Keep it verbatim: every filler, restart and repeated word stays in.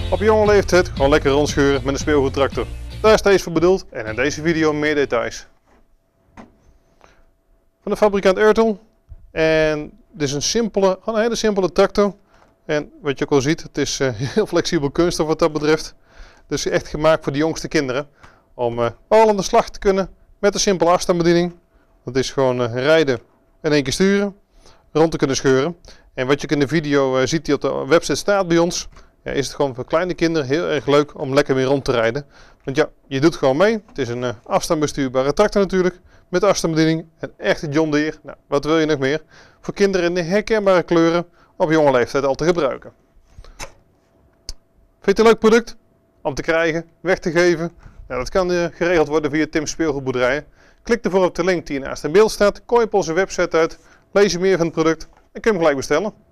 Op jonge leeftijd gewoon lekker rondscheuren met een speelgoedtractor. Daar is deze voor bedoeld en in deze video meer details. Van de fabrikant Ertl. En dit is een simpele, een hele simpele tractor. En wat je ook al ziet, het is uh, heel flexibel kunststof wat dat betreft. Dus echt gemaakt voor de jongste kinderen. Om uh, al aan de slag te kunnen met een simpele afstandsbediening. Dat is gewoon uh, rijden en één keer sturen. Rond te kunnen scheuren. En wat je in de video uh, ziet die op de website staat bij ons. Ja, is het gewoon voor kleine kinderen heel erg leuk om lekker mee rond te rijden. Want ja, je doet gewoon mee. Het is een uh, afstandsbestuurbare tractor natuurlijk. Met afstandsbediening. Een echte John Deere. Nou, wat wil je nog meer? Voor kinderen in de herkenbare kleuren op jonge leeftijd al te gebruiken. Vind je het een leuk product? Om te krijgen, weg te geven? Nou, dat kan uh, geregeld worden via Tim's Speelgoedboerderijen. Klik ervoor op de link die naast in beeld staat. Kom je op onze website uit. Lees je meer van het product en kun je hem gelijk bestellen.